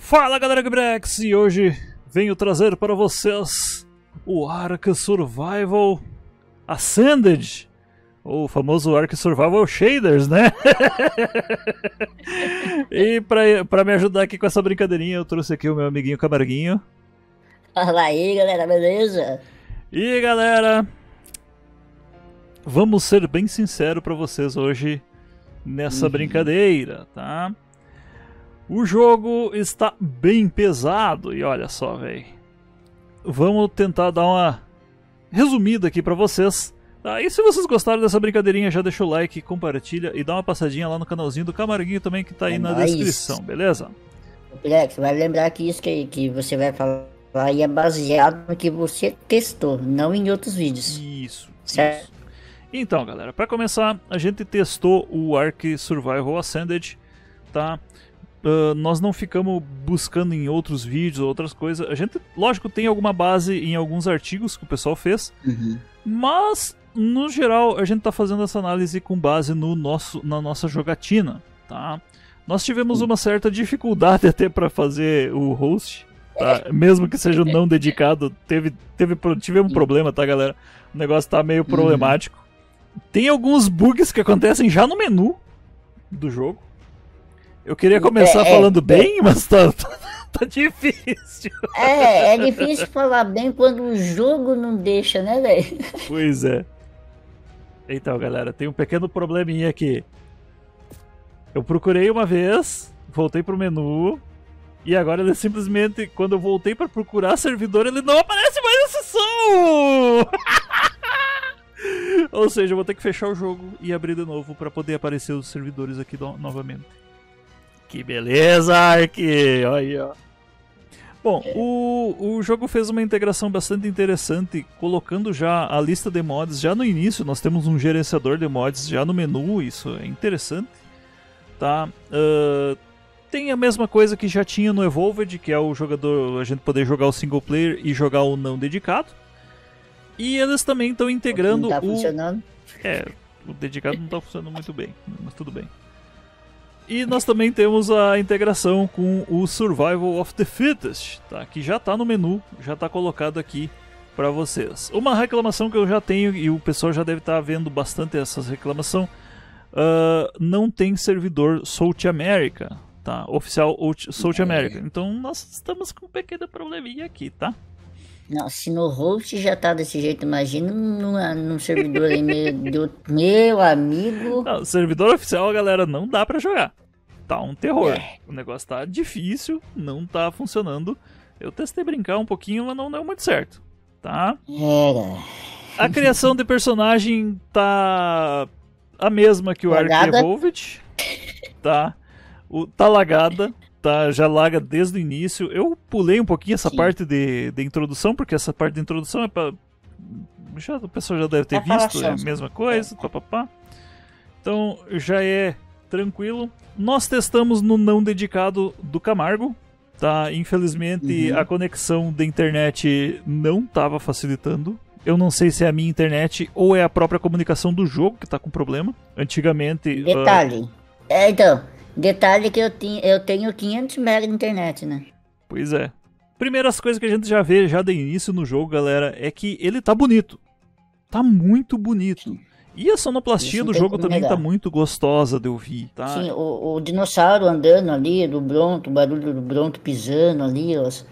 Fala galera Gebrex, e hoje venho trazer para vocês o Ark Survival Ascended, o famoso Ark Survival Shaders, né? E pra me ajudar aqui com essa brincadeirinha eu trouxe aqui o meu amiguinho Camarguinho. Fala aí galera, beleza? E galera, vamos ser bem sinceros para vocês hoje nessa brincadeira, tá? O jogo está bem pesado e olha só, velho. Vamos tentar dar uma resumida aqui pra vocês. Tá? E se vocês gostaram dessa brincadeirinha, já deixa o like, compartilha e dá uma passadinha lá no canalzinho do Camarguinho também que tá aí na descrição, beleza? Alex, vai lembrar que isso que você vai falar aí é baseado no que você testou, não em outros vídeos. Isso, certo? Isso. Então, galera, pra começar, a gente testou o Ark Survival Ascended, tá? Nós não ficamos buscando em outros vídeos ou outras coisas. A gente, lógico, tem alguma base em alguns artigos que o pessoal fez, mas, no geral, a gente tá fazendo essa análise com base na nossa jogatina, tá? Nós tivemos uma certa dificuldade até para fazer o host, tá? Mesmo que seja não dedicado, tivemos um problema, tá, galera? O negócio tá meio problemático. Tem alguns bugs que acontecem já no menu do jogo. Eu queria começar falando bem, mas tá difícil. É difícil falar bem quando o jogo não deixa, né, velho? Pois é. Então, galera, tem um pequeno probleminha aqui. Eu procurei uma vez, voltei pro menu, e agora ele simplesmente, quando eu voltei pra procurar servidor, ele não aparece mais na sessão! Ou seja, eu vou ter que fechar o jogo e abrir de novo pra poder aparecer os servidores aqui novamente. Que beleza, Ark! Olha aí, ó. Bom, o jogo fez uma integração bastante interessante, colocando já a lista de mods já no início. Nós temos um gerenciador de mods já no menu, isso é interessante, tá? Tem a mesma coisa que já tinha no Evolved, que é o jogador, a gente poder jogar o single player e jogar o não dedicado. E eles também estão integrando não tá funcionando. O dedicado não está funcionando muito bem, mas tudo bem. E nós também temos a integração com o Survival of the Fittest, tá? Que já está no menu, já está colocado aqui para vocês. Uma reclamação que eu já tenho, e o pessoal já deve estar vendo bastante essa reclamação, não tem servidor South America, tá? Oficial South America. Então nós estamos com um pequeno probleminha aqui, tá? Não, se no host já tá desse jeito, imagina num servidor aí meu amigo. Não, servidor oficial, galera, não dá pra jogar. Tá um terror. O negócio tá difícil, não tá funcionando. Eu testei brincar um pouquinho, mas não deu muito certo, tá? A criação de personagem tá a mesma que o Ark Evolved, tá? Tá lagada. Tá, já laga desde o início. Eu pulei um pouquinho essa parte de introdução, porque essa parte de introdução é pra... o pessoal já deve ter visto, é a mesma coisa, papapá. Então já é tranquilo. Nós testamos no não dedicado do Camargo, tá? Infelizmente a conexão da internet não estava facilitando. Eu não sei se é a minha internet ou é a própria comunicação do jogo que tá com problema. Antigamente... Detalhe. Detalhe que eu tenho 500 MB de internet, né? Pois é. Primeiras coisas que a gente já vê já de início no jogo, galera, é que ele tá bonito. Tá muito bonito. Sim. E a sonoplastia do jogo também tá muito gostosa de ouvir, tá? Sim, o dinossauro andando ali, do Bronto, o barulho do Bronto pisando ali,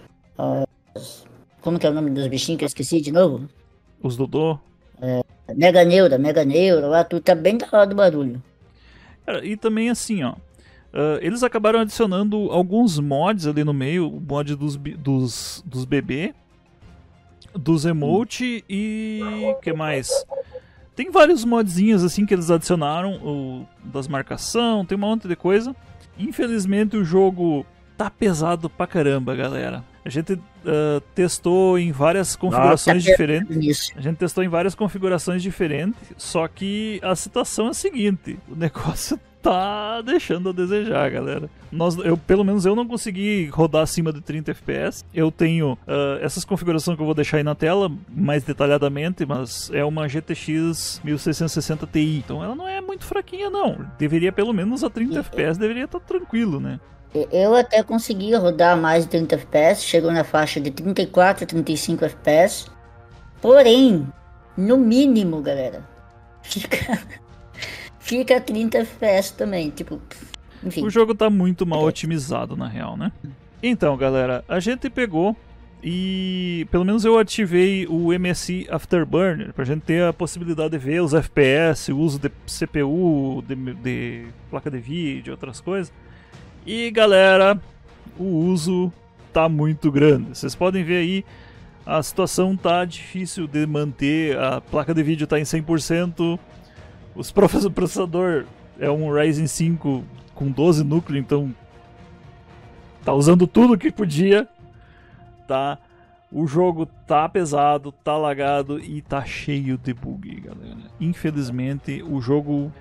como que é o nome dos bichinhos que eu esqueci de novo? Os Dodô. Mega Neura, lá tudo tá bem da hora do barulho. Cara, e também assim, ó. Eles acabaram adicionando alguns mods ali no meio, o mod dos bebê, dos emote e o que mais? Tem vários modzinhos assim que eles adicionaram, das marcação, tem um monte de coisa. Infelizmente o jogo tá pesado pra caramba, galera. A gente testou em várias configurações diferentes. A gente testou em várias configurações diferentes, só que a situação é a seguinte, o negócio tá deixando a desejar, galera. Pelo menos eu não consegui rodar acima de 30 FPS. Eu tenho essas configurações que eu vou deixar aí na tela mais detalhadamente, mas é uma GTX 1660 Ti. Então ela não é muito fraquinha, não. Deveria pelo menos a 30 FPS, deveria estar tranquilo, né? Eu até consegui rodar mais de 30 FPS, chegou na faixa de 34, 35 FPS. Porém, no mínimo, galera, fica, fica 30 FPS também, tipo, enfim. O jogo tá muito mal otimizado, na real, né? Então, galera, a gente pegou e pelo menos eu ativei o MSI Afterburner pra gente ter a possibilidade de ver os FPS, o uso de CPU, de placa de vídeo, outras coisas. E, galera, o uso tá muito grande. Vocês podem ver aí, a situação tá difícil de manter, a placa de vídeo tá em 100%, o processador é um Ryzen 5 com 12 núcleos, então tá usando tudo que podia, tá? O jogo tá pesado, tá lagado e tá cheio de bug, galera. Infelizmente o jogo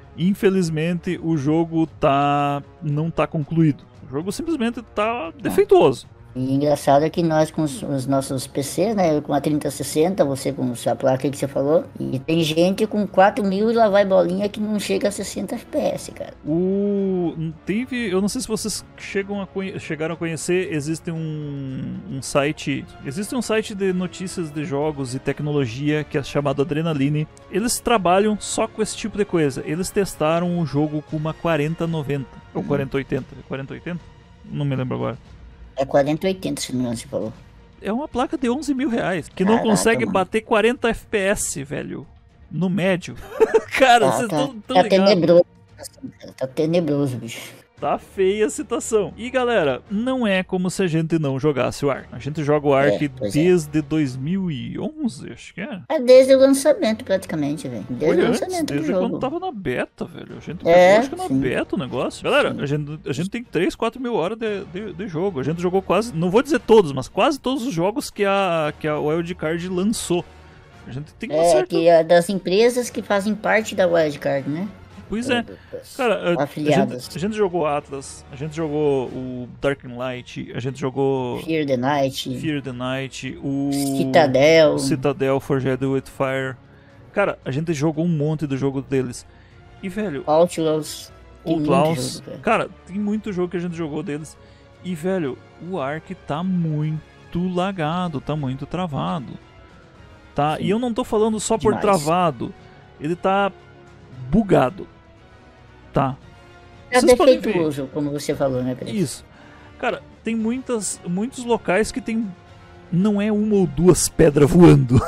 não tá concluído. O jogo simplesmente tá defeituoso. E engraçado é que nós com os nossos PCs, né? Eu com a 3060, você com a sua placa que você falou. E tem gente com 4000 e lá vai bolinha que não chega a 60 FPS, cara. Eu não sei se vocês chegaram a conhecer, existe um site de notícias de jogos e tecnologia que é chamado Adrenaline. Eles trabalham só com esse tipo de coisa. Eles testaram o jogo com uma 4090 ou 4080, 4080? Não me lembro agora. É 4080, se não me engano, você falou. É uma placa de 11 mil reais, que não consegue bater 40 FPS, velho, no médio. Cara, vocês estão tá tenebroso, tá tenebroso, bicho. Tá feia a situação. E galera, não é como se a gente não jogasse o Ark. A gente joga o Ark desde 2011, acho que é. É desde o lançamento, praticamente, velho. Desde o lançamento do jogo. Desde quando tava na beta, velho. A gente pegou, acho que na beta o negócio. Galera, a gente tem 3, 4 mil horas de jogo. A gente jogou quase, não vou dizer todos, mas quase todos os jogos que a Wildcard lançou. A gente tem uma certa... que é das empresas que fazem parte da Wildcard, né? Pois é, cara, a gente jogou Atlas, a gente jogou o Dark Light, a gente jogou Fear the Night, o Citadel Forged with Fire. Cara, a gente jogou um monte do jogo deles. E, velho, Outlaws, cara, tem muito jogo que a gente jogou deles. E, velho, o Ark tá muito lagado, tá muito travado. Tá? Sim. E eu não tô falando só por travado, ele tá bugado. Tá. É defeituoso, como você falou, né, Pedro? Isso. Cara, tem muitos locais que tem... Não é uma ou duas pedras voando.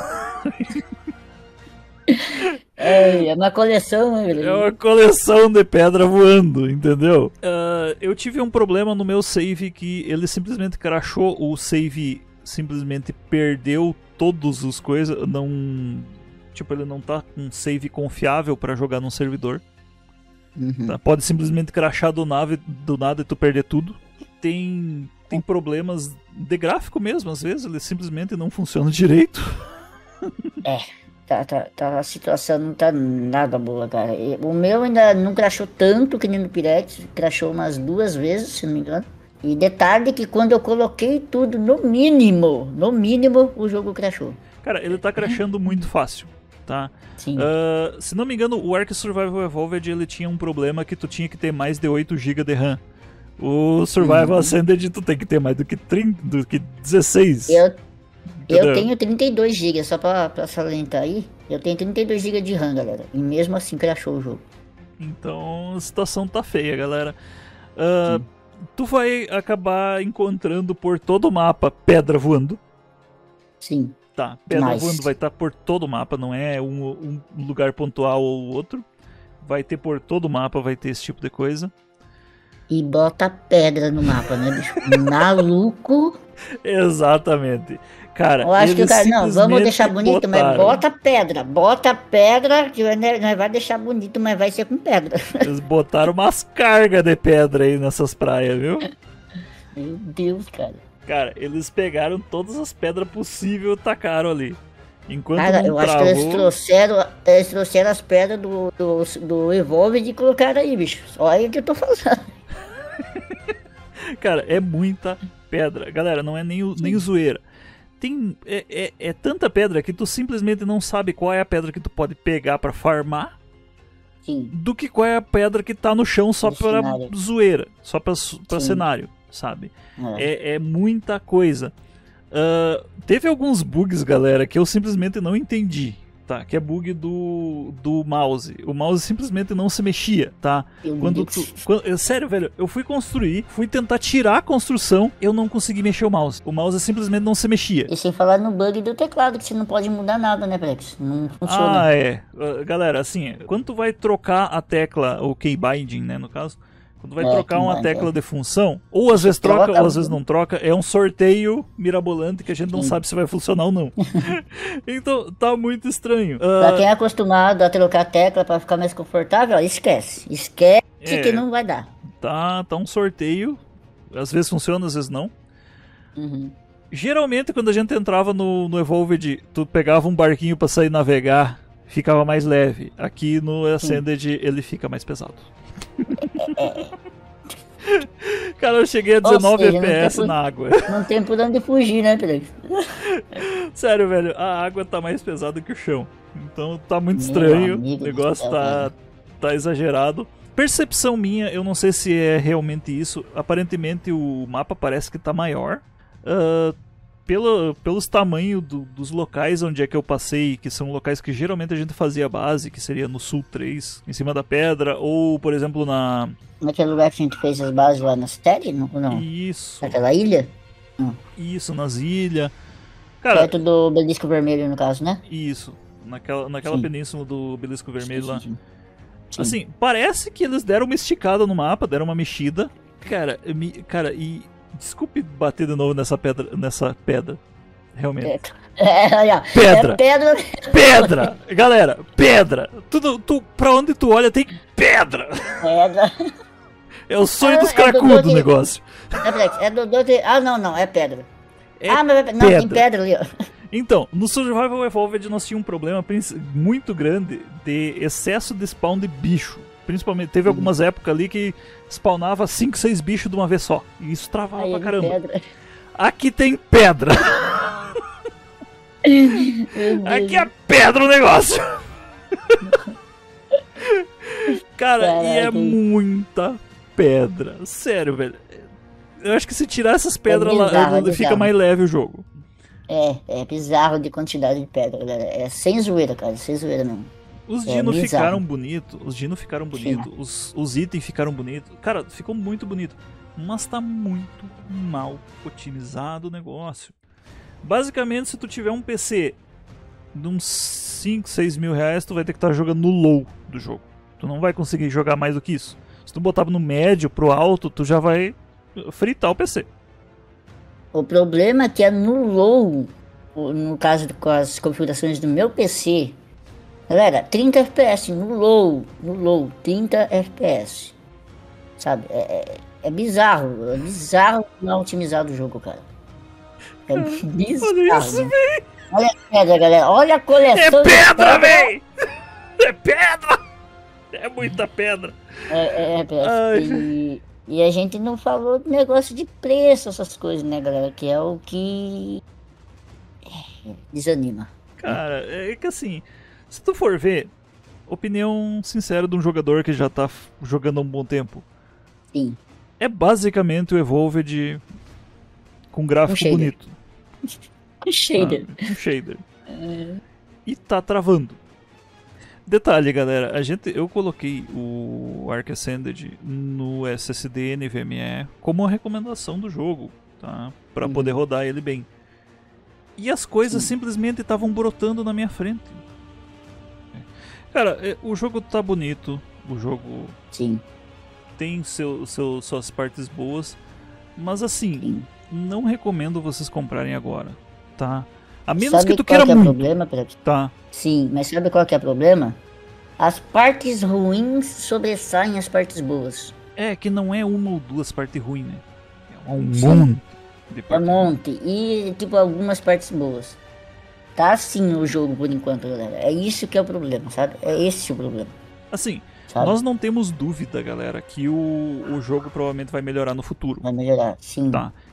É uma coleção, né, É uma coleção de pedra voando, entendeu? Eu tive um problema no meu save que ele simplesmente crashou. O save simplesmente perdeu todas as coisas. Tipo, ele não tá com um save confiável pra jogar num servidor. Tá? Pode simplesmente crashar do nada e tu perder tudo. Tem problemas de gráfico mesmo, às vezes ele simplesmente não funciona direito. A situação não tá nada boa, cara. O meu ainda não crashou tanto que nem no Pyrex, crashou umas 2 vezes, se não me engano. E detalhe que quando eu coloquei tudo no mínimo, o jogo crashou. Cara, ele tá crashando muito fácil. Tá? Sim. Se não me engano, o Ark Survival Evolved ele tinha um problema que tu tinha que ter mais de 8 GB de RAM. O Survival Ascended tu tem que ter mais do que 16. Eu tenho 32 GB, só pra salientar aí. Eu tenho 32 GB de RAM, galera. E mesmo assim crashou o jogo. Então a situação tá feia, galera. Tu vai acabar encontrando por todo o mapa pedra voando. Sim. Tá, pedra voando vai estar por todo o mapa, não é um lugar pontual ou outro. Vai ter por todo o mapa, vai ter esse tipo de coisa. E bota pedra no mapa, né, bicho? Maluco. Exatamente. Cara, eu acho que o cara, não, vamos deixar bonito, mas bota pedra, que não vai deixar bonito, mas vai ser com pedra. Eles botaram umas cargas de pedra aí nessas praias, viu? Meu Deus, cara. Cara, eles pegaram todas as pedras possíveis e tacaram ali. Enquanto cara, eu acho que eles trouxeram as pedras do Evolved e colocaram aí, bicho. Só aí que eu tô falando. Cara, é muita pedra. Galera, não é nem zoeira. É tanta pedra que tu simplesmente não sabe qual é a pedra que tu pode pegar pra farmar. Sim. Do que qual é a pedra que tá no chão só pra zoeira, só pra cenário. sabe? É muita coisa. Teve alguns bugs, galera, que eu simplesmente não entendi, tá? Que é bug do mouse. O mouse simplesmente não se mexia, tá? Sério, velho, eu fui construir, fui tentar tirar a construção, eu não consegui mexer o mouse. O mouse simplesmente não se mexia. E sem falar no bug do teclado, que você não pode mudar nada, né, Plex? Não funciona. Galera, assim, quando tu vai trocar a tecla, o keybinding, né, no caso... Quando vai trocar uma tecla de função, ou às vezes troca, ou às vezes não troca, é um sorteio mirabolante que a gente não sabe se vai funcionar ou não. Então, tá muito estranho. Pra quem é acostumado a trocar a tecla pra ficar mais confortável, esquece. Esquece que não vai dar. Tá um sorteio, às vezes funciona, às vezes não. Geralmente, quando a gente entrava no Evolved, tu pegava um barquinho pra sair navegar, ficava mais leve. Aqui no Ascended, ele fica mais pesado. Cara, eu cheguei a 19 FPS na água. Não tem por onde fugir, né, Pedro? Sério, velho, a água tá mais pesada que o chão. Então tá muito estranho. O negócio tá exagerado. Percepção minha, eu não sei se é realmente isso. Aparentemente o mapa parece que tá maior. Pelos tamanhos dos locais onde é que eu passei, que são locais que geralmente a gente fazia base, que seria no Sul 3, em cima da pedra, ou, por exemplo, naquele lugar que a gente fez as bases lá na Steady, não? Isso. Naquela ilha? Isso, nas ilhas. Cara, perto do Belisco Vermelho, no caso, né? Isso, naquela península do Belisco Vermelho lá. Sim. Assim, parece que eles deram uma esticada no mapa, deram uma mexida. Cara, desculpe bater de novo nessa pedra. Realmente. Pedra! Pedra! Galera, pedra! Pra onde tu olha tem pedra! É o sonho dos cracudos do negócio. Não, é pedra. Não, tem pedra ali, ó. Então, no Survival Evolved nós tínhamos um problema muito grande de excesso de spawn de bicho. Principalmente, teve algumas épocas ali que spawnava 5, 6 bichos de uma vez só. E isso travava pra caramba. Pedra. Aqui tem pedra. Aqui é pedra o negócio. Cara, caraca. E é muita pedra. Sério, velho. Eu acho que se tirar essas pedras lá, fica mais leve o jogo. É bizarro de quantidade de pedra, galera. É sem zoeira, cara. Sem zoeira mesmo. Os dinos ficaram bonitos, os itens ficaram bonitos. Cara, ficou muito bonito. Mas tá muito mal otimizado o negócio. Basicamente, se tu tiver um PC de uns 5, 6 mil reais, tu vai ter que estar jogando no low do jogo. Tu não vai conseguir jogar mais do que isso. Se tu botar no médio, pro alto, tu já vai fritar o PC. O problema é que é no low, no caso com as configurações do meu PC... Galera, 30 FPS no low, 30 FPS. Sabe? É bizarro não otimizado o jogo, cara. É bizarro. Olha isso, né? Olha a pedra, galera. Olha a coleção. É pedra, véi! É pedra! É muita pedra. E a gente não falou do negócio de preço, essas coisas, né, galera? Que é o que desanima. Cara, é que assim... Se tu for ver, opinião sincera de um jogador que já tá jogando há um bom tempo. Sim. É basicamente o Evolved com gráfico bonito. Um shader. Um shader. E tá travando. Detalhe, galera, eu coloquei o Ark Ascended no SSD NVMe como uma recomendação do jogo, tá? Pra poder rodar ele bem. E as coisas simplesmente estavam brotando na minha frente. Cara, o jogo tá bonito, o jogo tem suas partes boas, mas assim, não recomendo vocês comprarem agora, tá? A menos que tu queira muito. Problema, tá. Sim, mas sabe qual que é o problema? As partes ruins sobressaem as partes boas. É, que não é uma ou duas partes ruins, né? É um monte de partes. É um monte, e tipo algumas partes boas. Tá assim o jogo por enquanto, galera. É isso que é o problema, sabe? É esse o problema. Assim, sabe? Nós não temos dúvida, galera, que o jogo provavelmente vai melhorar no futuro. Vai melhorar, sim. Tá.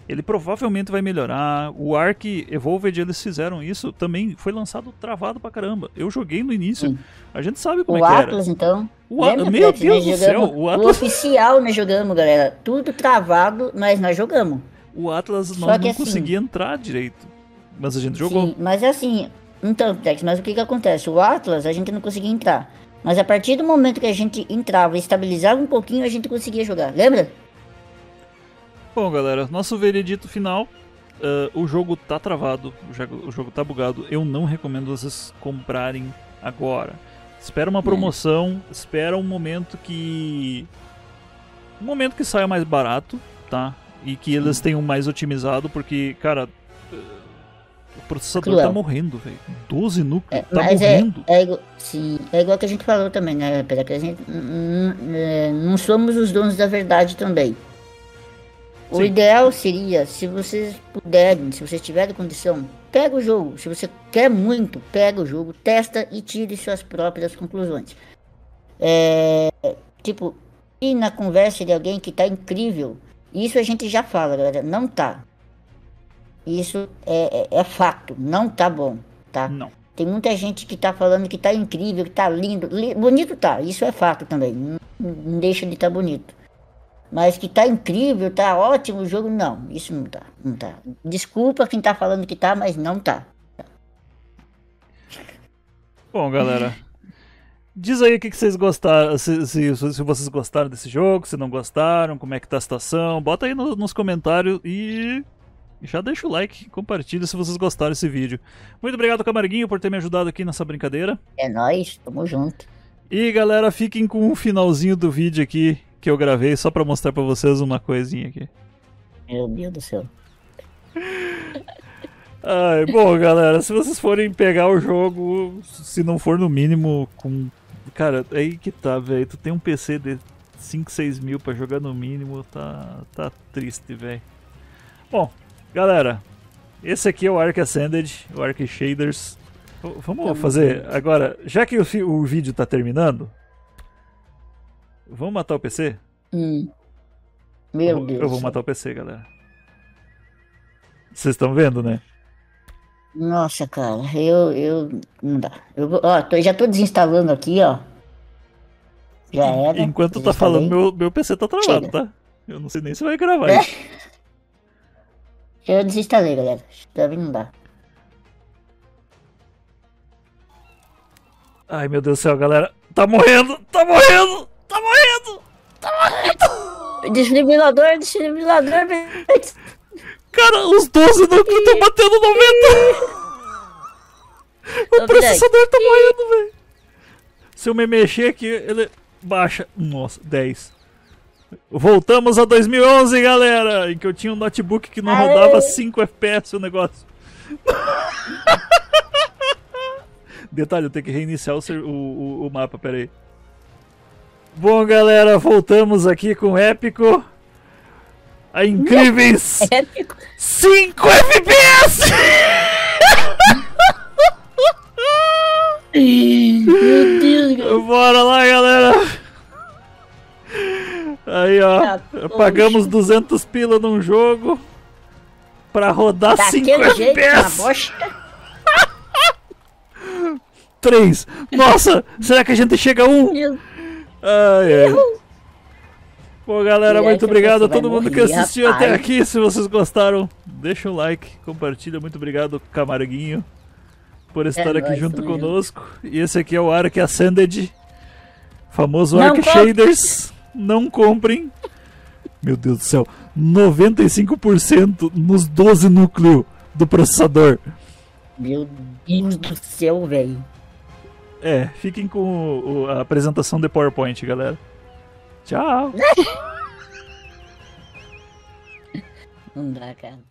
Ele provavelmente vai melhorar. O Ark Evolved, eles fizeram isso. Também foi lançado travado pra caramba. Eu joguei no início. Sim. A gente sabe como O é que era. Atlas, então. Meu Deus do céu. O oficial nós jogamos, galera. Tudo travado, mas nós jogamos. O Atlas Só nós que não assim, conseguia entrar direito. Mas a gente jogou. Sim, mas assim... Então, Tex, mas o que acontece? O Atlas, a gente não conseguia entrar. Mas a partir do momento que a gente entrava e estabilizava um pouquinho, a gente conseguia jogar. Lembra? Bom, galera, nosso veredito final. O jogo tá travado, o jogo tá bugado. Eu não recomendo vocês comprarem agora. Espera uma promoção, espera um momento que... Um momento que saia mais barato, tá? E que eles tenham mais otimizado, porque, cara... O processador tá morrendo, velho. 12 núcleos, tá morrendo. Sim, é igual que a gente falou também, né? Pela que a gente não somos os donos da verdade também. O Sim. ideal seria, se vocês puderem, se vocês tiverem condição, pega o jogo. Se você quer muito, pega o jogo, testa e tire suas próprias conclusões. Tipo, e na conversa de alguém que tá incrível, isso a gente já fala, galera, não tá. Isso é fato, não tá bom, tá? Não. Tem muita gente que tá falando que tá incrível, que tá lindo. Bonito tá, isso é fato também, não deixa de tá bonito. Mas que tá incrível, tá ótimo o jogo, não, isso não tá, não tá. Desculpa quem tá falando que tá, mas não tá. Bom, galera, diz aí o que vocês gostaram, se vocês gostaram desse jogo, se não gostaram, como é que tá a situação. Bota aí nos comentários e já deixa o like, compartilha se vocês gostaram desse vídeo. Muito obrigado, Camarguinho, por ter me ajudado aqui nessa brincadeira. É nóis, tamo junto. E galera, fiquem com o finalzinho do vídeo aqui que eu gravei só pra mostrar pra vocês uma coisinha aqui. Meu Deus do céu. Ai, bom, galera, se vocês forem pegar o jogo, se não for no mínimo com... Cara, aí que tá, velho. Tu tem um PC de 5, 6 mil pra jogar no mínimo, tá triste, velho. Bom, galera, esse aqui é o Ark Ascended, o Ark Shaders. Vamos fazer agora, já que o vídeo tá terminando, vamos matar o PC? Meu Deus. Eu vou matar o PC, galera. Vocês estão vendo, né? Nossa, cara, eu não dá. Já tô desinstalando aqui, ó. Já era. Enquanto tá falando, meu PC tá travado, tá? Eu não sei nem se vai gravar isso. Eu desinstalei, galera. Deve não dá. Ai, meu Deus do céu, galera. Tá morrendo! Tá morrendo! Tá morrendo! Tá morrendo! Desfibrilador, velho. Cara, os 12 núcleos estão batendo 90! O processador tá morrendo, velho. Se eu me mexer aqui, ele baixa. Nossa, 10. Voltamos a 2011, galera! Em que eu tinha um notebook que não rodava 5 FPS o negócio. Detalhe, eu tenho que reiniciar o mapa, peraí. Bom, galera, voltamos aqui com o épico. A incríveis 5 FPS! Meu Deus, cara. Bora lá, galera! Aí, ó, pagamos 200 pila num jogo pra rodar 5 FPS. 3. Nossa, será que a gente chega a 1? Ai, ai. Bom, galera, muito obrigado a todo mundo que assistiu até aqui. Se vocês gostaram, deixa um like, compartilha. Muito obrigado, Camarguinho, por estar aqui junto conosco. E esse aqui é o Ark Ascended, famoso Ark Shaders. Não comprem. Meu Deus do céu, 95% nos 12 núcleos do processador. Meu Deus do céu, velho. Fiquem com a apresentação de PowerPoint, galera. Tchau. Não dá, cara.